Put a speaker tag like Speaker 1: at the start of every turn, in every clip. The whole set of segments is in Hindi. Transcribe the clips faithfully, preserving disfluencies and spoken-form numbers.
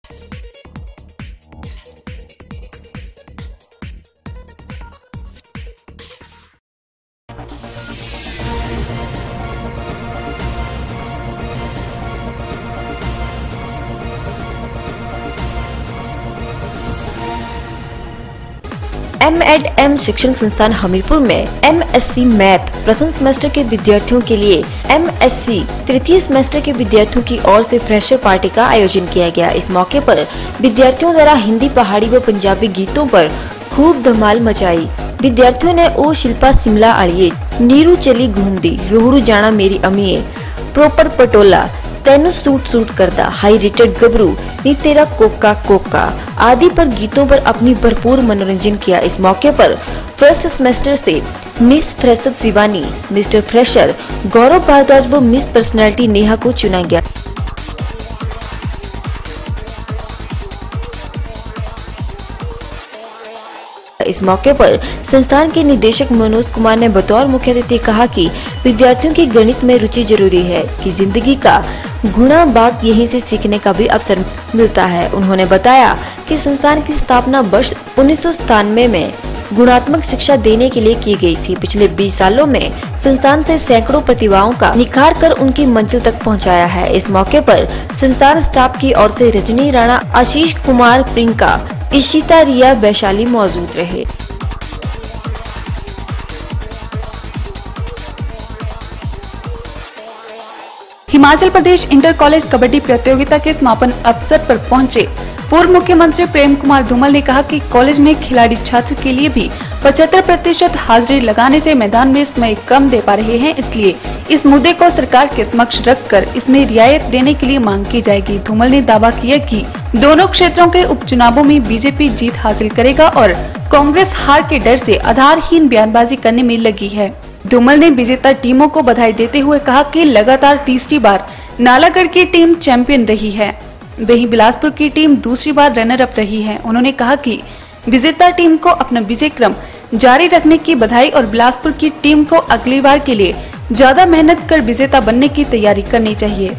Speaker 1: एम एड एम शिक्षण संस्थान हमीरपुर में एम एस सी मैथ प्रथम सेमेस्टर के विद्यार्थियों के लिए एम एस सी तृतीय सेमेस्टर के विद्यार्थियों की ओर से फ्रेशर पार्टी का आयोजन किया गया। इस मौके पर विद्यार्थियों द्वारा हिंदी, पहाड़ी व पंजाबी गीतों पर खूब धमाल मचाई। विद्यार्थियों ने ओ शिल्पा शिमला आड़िए, नीरू चली घूमदी, रोहड़ू जाना मेरी अमीए, प्रॉपर पटोला, तेनू सूट सूट करदा, हाई रेटेड गबरू, नी तेरा कोका कोका आदि पर गीतों पर अपनी भरपूर मनोरंजन किया। इस मौके पर फर्स्ट सेमेस्टर से miss fresher Shivani, mister fresher Gaurav Bhardwaj व मिस पर्सनालिटी नेहा को चुना गया। इस मौके पर संस्थान के निदेशक मनोज कुमार ने बतौर मुख्य अतिथि कहा कि विद्यार्थियों की गणित में रुचि जरूरी है कि जिंदगी का गुणा बाग यहीं से सीखने का भी अवसर मिलता है। उन्होंने बताया कि संस्थान की स्थापना वर्ष उन्नीस सौ सतानवे में गुणात्मक शिक्षा देने के लिए की गई थी। पिछले बीस सालों में संस्थान से सैकड़ों प्रतिभाओं का निखार कर उनकी मंजिल तक पहुंचाया है। इस मौके पर संस्थान स्टाफ की ओर से रजनी राणा, आशीष कुमार, प्रियंका, इशिता, रिया, वैशाली मौजूद रहे।
Speaker 2: हिमाचल प्रदेश इंटर कॉलेज कबड्डी प्रतियोगिता के समापन अवसर पर पहुंचे पूर्व मुख्यमंत्री प्रेम कुमार धूमल ने कहा कि कॉलेज में खिलाड़ी छात्र के लिए भी पचहत्तर प्रतिशत हाजिरी लगाने से मैदान में समय कम दे पा रहे हैं, इसलिए इस मुद्दे को सरकार के समक्ष रखकर इसमें रियायत देने के लिए मांग की जाएगी। धूमल ने दावा किया कि दोनों क्षेत्रों के उपचुनावों में बीजेपी जीत हासिल करेगा और कांग्रेस हार के डर से आधारहीन बयानबाजी करने में लगी है। धूमल ने विजेता टीमों को बधाई देते हुए कहा कि लगातार तीसरी बार नालागढ़ की टीम चैंपियन रही है, वहीं बिलासपुर की टीम दूसरी बार रनर अप रही है। उन्होंने कहा कि विजेता टीम को अपना विजय क्रम जारी रखने की बधाई और बिलासपुर की टीम को अगली बार के लिए ज्यादा मेहनत कर विजेता बनने की तैयारी करनी चाहिए।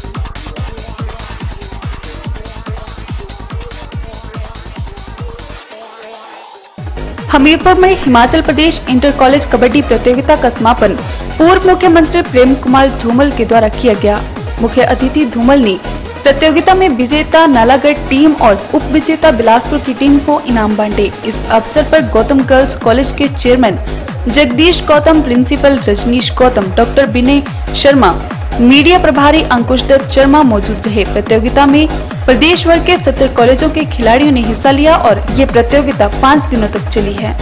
Speaker 2: हमीरपुर में हिमाचल प्रदेश इंटर कॉलेज कबड्डी प्रतियोगिता का समापन पूर्व मुख्यमंत्री प्रेम कुमार धूमल के द्वारा किया गया। मुख्य अतिथि धूमल ने प्रतियोगिता में विजेता नालागढ़ टीम और उप विजेता बिलासपुर की टीम को इनाम बांटे। इस अवसर पर गौतम गर्ल्स कॉलेज के chairman Jagdish Gautam, principal Rajneesh Gautam, doctor Vinay Sharma, media प्रभारी अंकुश दत्त शर्मा मौजूद रहे। प्रतियोगिता में प्रदेश भर के सत्तर कॉलेजों के खिलाड़ियों ने हिस्सा लिया और ये प्रतियोगिता पाँच दिनों तक चली है।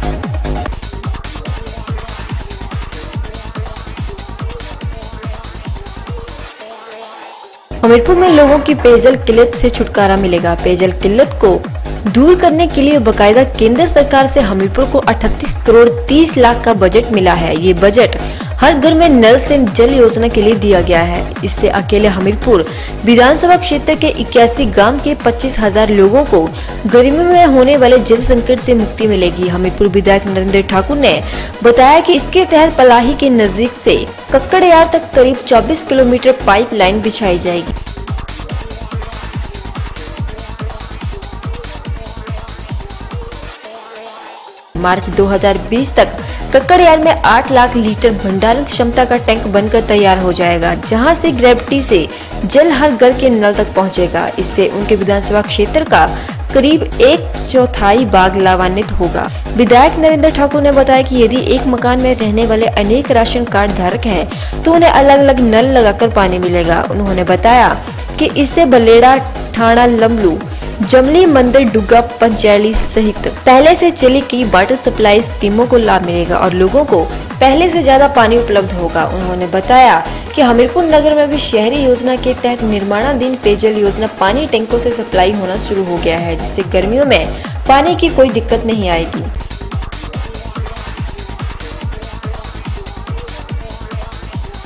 Speaker 1: हमीरपुर में लोगों की पेयजल किल्लत से छुटकारा मिलेगा। पेयजल किल्लत को दूर करने के लिए बकायदा केंद्र सरकार से हमीरपुर को अड़तीस करोड़ तीस लाख का बजट मिला है। ये बजट हर घर में नल से जल योजना के लिए दिया गया है। इससे अकेले हमीरपुर विधानसभा क्षेत्र के इक्यासी गांव के पच्चीस हजार लोगों को गर्मी में होने वाले जल संकट से मुक्ति मिलेगी। हमीरपुर विधायक नरेंद्र ठाकुर ने बताया कि इसके तहत पलाही के नजदीक से कक्कड़यार तक करीब चौबीस किलोमीटर पाइप लाइन बिछाई जाएगी। मार्च दो हज़ार बीस तक कक्कड़यार में आठ लाख लीटर भंडारण क्षमता का टैंक बनकर तैयार हो जाएगा, जहां से ग्रेविटी से जल हर घर के नल तक पहुंचेगा। इससे उनके विधानसभा क्षेत्र का करीब एक चौथाई बाग लाभान्वित होगा। विधायक नरेंद्र ठाकुर ने बताया कि यदि एक मकान में रहने वाले अनेक राशन कार्ड धारक हैं, तो उन्हें अलग अलग नल लगाकर पानी मिलेगा। उन्होंने बताया कि इससे बलेड़ा, ठाणा, लमलू, जमली, मंदिर, डुग्गा पंचायली सहित पहले से चली कई वाटर सप्लाई स्कीमों को लाभ मिलेगा और लोगों को पहले से ज्यादा पानी उपलब्ध होगा। उन्होंने बताया कि हमीरपुर नगर में भी शहरी योजना के तहत निर्माणाधीन पेयजल योजना पानी टैंकों से सप्लाई होना शुरू हो गया है, जिससे गर्मियों में पानी की कोई दिक्कत नहीं आएगी।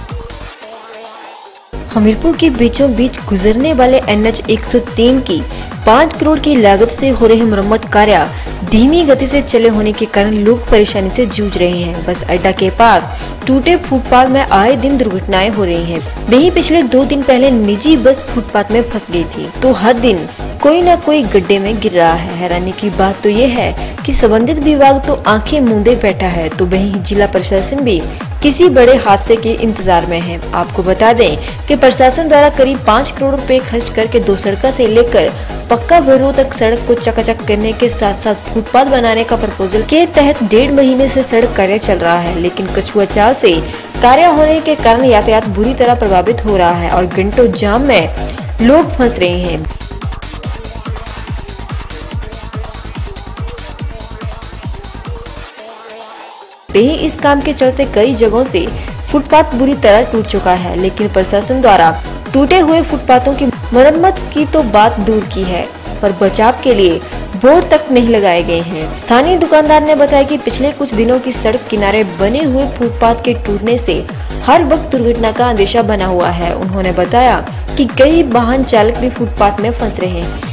Speaker 1: हमीरपुर के बीचों बीच गुजरने वाले एन एच एक सौ तीन की पाँच करोड़ की लागत से हो रहे मरम्मत कार्य धीमी गति से चले होने के कारण लोग परेशानी से जूझ रहे हैं। बस अड्डा के पास टूटे फुटपाथ में आए दिन दुर्घटनाएं हो रही हैं। वहीं पिछले दो दिन पहले निजी बस फुटपाथ में फंस गई थी, तो हर दिन कोई न कोई गड्ढे में गिर रहा है। हैरानी की बात तो ये है कि संबंधित विभाग तो आंखें मूंदे बैठा है, तो वहीं जिला प्रशासन भी किसी बड़े हादसे के इंतजार में है। आपको बता दें कि प्रशासन द्वारा करीब पाँच करोड़ रुपए खर्च करके दो सड़कों से लेकर पक्का भैरव तक सड़क को चकाचक करने के साथ साथ फुटपाथ बनाने का प्रपोजल के तहत डेढ़ महीने से सड़क कार्य चल रहा है, लेकिन कछुआ चाल से कार्य होने के कारण यातायात बुरी तरह प्रभावित हो रहा है और घंटों जाम में लोग फंस रहे हैं। वहीं इस काम के चलते कई जगहों से फुटपाथ बुरी तरह टूट चुका है, लेकिन प्रशासन द्वारा टूटे हुए फुटपाथों की मरम्मत की तो बात दूर की है, पर बचाव के लिए बोर्ड तक नहीं लगाए गए हैं। स्थानीय दुकानदार ने बताया कि पिछले कुछ दिनों की सड़क किनारे बने हुए फुटपाथ के टूटने से हर वक्त दुर्घटना का अंदेशा बना हुआ है। उन्होंने बताया कि कई वाहन चालक भी फुटपाथ में फंस रहे हैं।